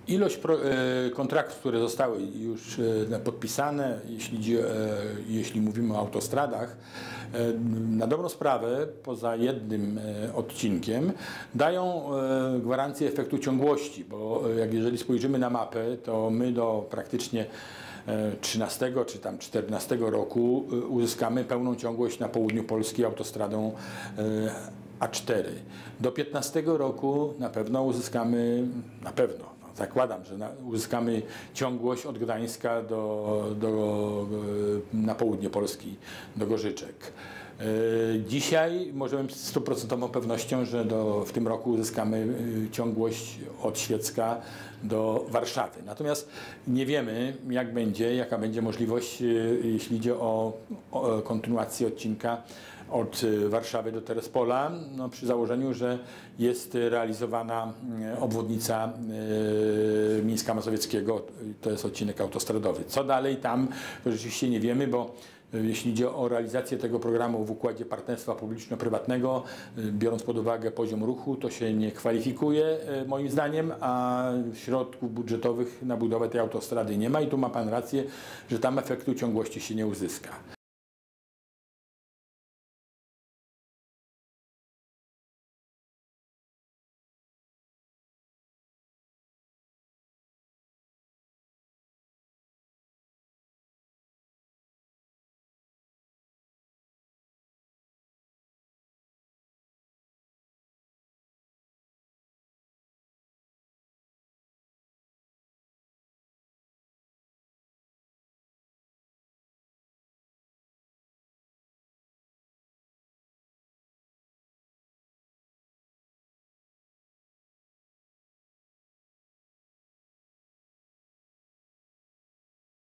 Ilość kontraktów, które zostały już podpisane, jeśli mówimy o autostradach, na dobrą sprawę, poza jednym odcinkiem, dają gwarancję efektu ciągłości, bo jeżeli spojrzymy na mapę, to my do praktycznie 13 czy tam 14 roku uzyskamy pełną ciągłość na południu Polski autostradą A4. Do 15 roku na pewno uzyskamy, zakładam, że uzyskamy ciągłość od Gdańska na południe Polski, do Gorzyczek. Dzisiaj możemy z stuprocentową pewnością, że w tym roku uzyskamy ciągłość od Świecka do Warszawy. Natomiast nie wiemy, jaka będzie możliwość, jeśli idzie o kontynuację odcinka od Warszawy do Terespola, przy założeniu, że jest realizowana obwodnica Mińska Mazowieckiego, to jest odcinek autostradowy. Co dalej tam, to rzeczywiście nie wiemy, bo jeśli idzie o realizację tego programu w układzie partnerstwa publiczno-prywatnego, biorąc pod uwagę poziom ruchu, to się nie kwalifikuje moim zdaniem, a środków budżetowych na budowę tej autostrady nie ma i tu ma Pan rację, że tam efektu ciągłości się nie uzyska.